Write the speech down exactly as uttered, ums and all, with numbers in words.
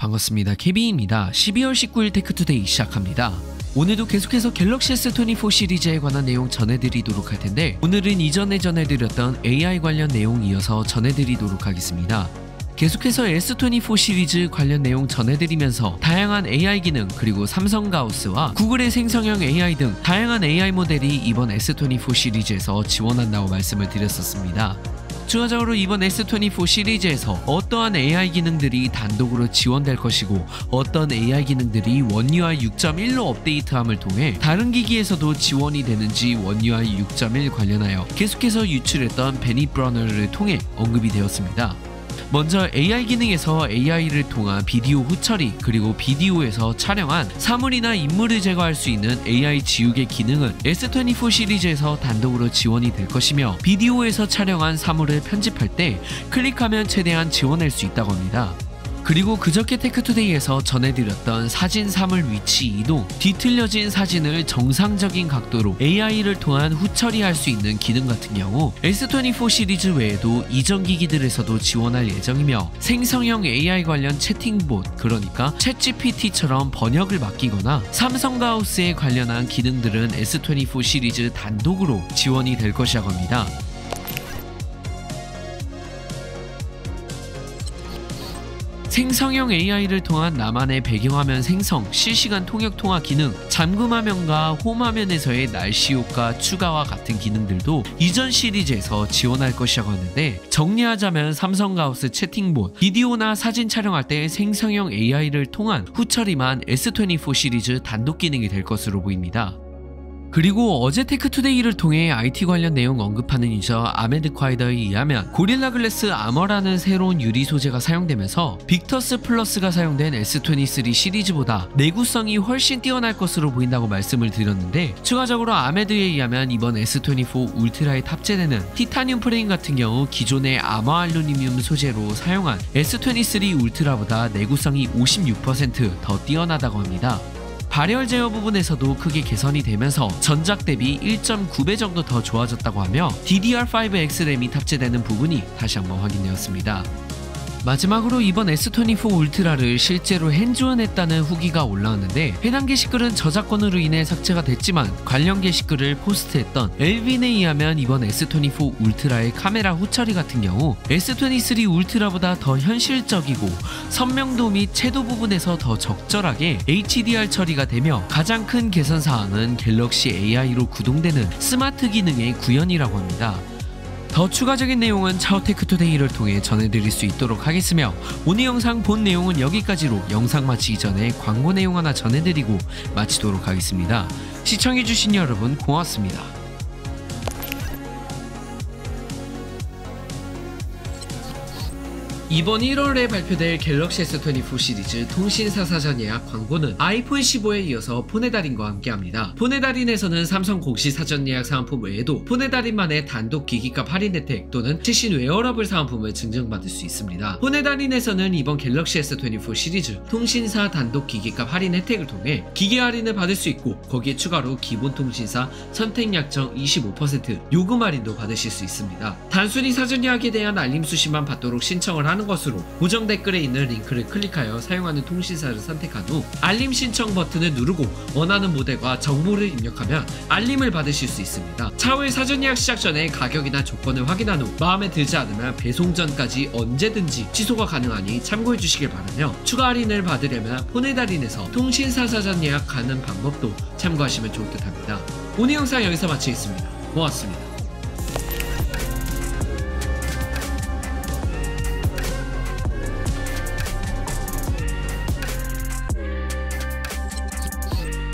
반갑습니다. 케빈입니다. 십이월 십구일 테크투데이 시작합니다. 오늘도 계속해서 갤럭시 에스 이십사 시리즈에 관한 내용 전해드리도록 할 텐데, 오늘은 이전에 전해드렸던 에이아이 관련 내용 이어서 전해드리도록 하겠습니다. 계속해서 에스 이십사 시리즈 관련 내용 전해드리면서 다양한 에이아이 기능, 그리고 삼성 가우스와 구글의 생성형 에이아이 등 다양한 에이아이 모델이 이번 에스 이십사 시리즈에서 지원한다고 말씀을 드렸었습니다. 추가적으로 이번 에스 이십사 시리즈에서 어떠한 에이아이 기능들이 단독으로 지원될 것이고, 어떤 에이아이 기능들이 원유아이 육 점 일로 업데이트함을 통해 다른 기기에서도 지원이 되는지 원유아이 육 점 일 관련하여 계속해서 유출했던 베니 브러너를 통해 언급이 되었습니다. 먼저 에이아이 기능에서 에이아이를 통한 비디오 후처리, 그리고 비디오에서 촬영한 사물이나 인물을 제거할 수 있는 에이아이 지우개 기능은 에스 이십사 시리즈에서 단독으로 지원이 될 것이며, 비디오에서 촬영한 사물을 편집할 때 클릭하면 최대한 지원할 수 있다고 합니다. 그리고 그저께 테크투데이에서 전해드렸던 사진 사물 위치 이동, 뒤틀려진 사진을 정상적인 각도로 에이아이를 통한 후처리할 수 있는 기능 같은 경우 에스 이십사 시리즈 외에도 이전 기기들에서도 지원할 예정이며, 생성형 에이아이 관련 채팅봇, 그러니까 챗지피티처럼 번역을 맡기거나 삼성 가우스에 관련한 기능들은 에스 이십사 시리즈 단독으로 지원이 될 것이라고 합니다. 생성형 에이아이를 통한 나만의 배경화면 생성, 실시간 통역 통화 기능, 잠금화면과 홈화면에서의 날씨 효과 추가와 같은 기능들도 이전 시리즈에서 지원할 것이라고 하는데, 정리하자면 삼성 가우스 채팅봇, 비디오나 사진 촬영할 때 생성형 에이아이를 통한 후처리만 에스 이십사 시리즈 단독 기능이 될 것으로 보입니다. 그리고 어제 테크투데이를 통해 아이티 관련 내용 언급하는 유저 아메드콰이더에 의하면 고릴라 글래스 아머라는 새로운 유리 소재가 사용되면서 빅터스 플러스가 사용된 에스 이십삼 시리즈보다 내구성이 훨씬 뛰어날 것으로 보인다고 말씀을 드렸는데, 추가적으로 아메드에 의하면 이번 에스 이십사 울트라에 탑재되는 티타늄 프레임 같은 경우 기존의 아머 알루미늄 소재로 사용한 에스 이십삼 울트라보다 내구성이 오십육 퍼센트 더 뛰어나다고 합니다. 발열 제어 부분에서도 크게 개선이 되면서 전작 대비 일 점 구 배 정도 더 좋아졌다고 하며 디디알 파이브 엑스 램이 탑재되는 부분이 다시 한번 확인되었습니다. 마지막으로 이번 에스 이십사 울트라를 실제로 핸즈온했다는 후기가 올라왔는데, 해당 게시글은 저작권으로 인해 삭제가 됐지만 관련 게시글을 포스트했던 엘빈에 의하면 이번 에스 이십사 울트라의 카메라 후처리 같은 경우 에스 이십삼 울트라보다 더 현실적이고 선명도 및 채도 부분에서 더 적절하게 에이치디알 처리가 되며, 가장 큰 개선사항은 갤럭시 에이아이로 구동되는 스마트 기능의 구현이라고 합니다. 더 추가적인 내용은 차후 테크투데이를 통해 전해드릴 수 있도록 하겠으며, 오늘 영상 본 내용은 여기까지로 영상 마치기 전에 광고 내용 하나 전해드리고 마치도록 하겠습니다. 시청해주신 여러분 고맙습니다. 이번 일월에 발표될 갤럭시 에스 이십사 시리즈 통신사 사전 예약 광고는 아이폰 십오에 이어서 폰의 달인과 함께합니다. 폰의 달인에서는 삼성 공식 사전 예약 사은품 외에도 폰의 달인만의 단독 기기값 할인 혜택 또는 최신 웨어러블 사은품을 증정받을 수 있습니다. 폰의 달인에서는 이번 갤럭시 에스 이십사 시리즈 통신사 단독 기기값 할인 혜택을 통해 기기 할인을 받을 수 있고, 거기에 추가로 기본 통신사 선택 약정 이십오 퍼센트 요금 할인도 받으실 수 있습니다. 단순히 사전 예약에 대한 알림 수신만 받도록 신청을 하는 것으로 고정 댓글에 있는 링크를 클릭하여 사용하는 통신사를 선택한 후 알림 신청 버튼을 누르고 원하는 모델과 정보를 입력하면 알림을 받으실 수 있습니다. 차후에 사전 예약 시작 전에 가격이나 조건을 확인한 후 마음에 들지 않으면 배송 전까지 언제든지 취소가 가능하니 참고해 주시길 바라며, 추가 할인을 받으려면 폰의 달인에서 통신사 사전 예약하는 방법도 참고하시면 좋을 듯 합니다. 오늘 영상 여기서 마치겠습니다. 고맙습니다.